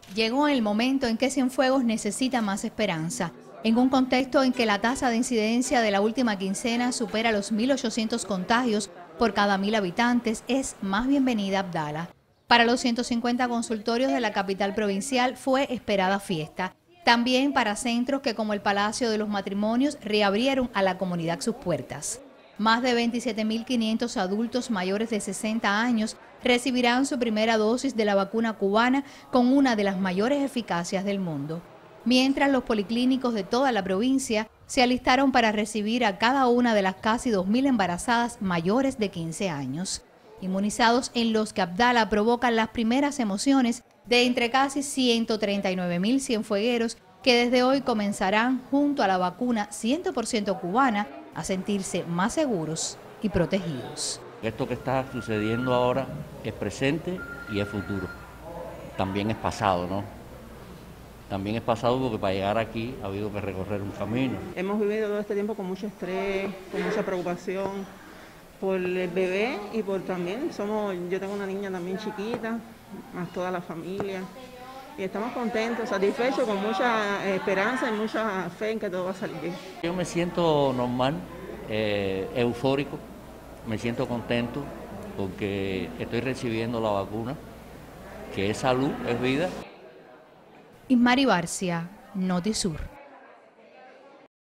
Llegó el momento en que Cienfuegos necesita más esperanza. En un contexto en que la tasa de incidencia de la última quincena supera los 1.800 contagios por cada 1.000 habitantes, es más bienvenida Abdala. Para los 150 consultorios de la capital provincial fue esperada fiesta. También para centros que, como el Palacio de los Matrimonios, reabrieron a la comunidad sus puertas. Más de 27.500 adultos mayores de 60 años recibirán su primera dosis de la vacuna cubana con una de las mayores eficacias del mundo. Mientras los policlínicos de toda la provincia se alistaron para recibir a cada una de las casi 2.000 embarazadas mayores de 15 años. Inmunizados en los que Abdala provocan las primeras emociones de entre casi 139.000 cienfuegueros que desde hoy comenzarán, junto a la vacuna 100% cubana, a sentirse más seguros y protegidos. Esto que está sucediendo ahora es presente y es futuro. También es pasado, ¿no? También es pasado porque para llegar aquí ha habido que recorrer un camino. Hemos vivido todo este tiempo con mucho estrés, con mucha preocupación por el bebé y por también yo tengo una niña también chiquita, más toda la familia. Y estamos contentos, satisfechos, con mucha esperanza y mucha fe en que todo va a salir bien. Yo me siento normal, eufórico, me siento contento porque estoy recibiendo la vacuna, que es salud, es vida. Ismari Barcia, Notisur.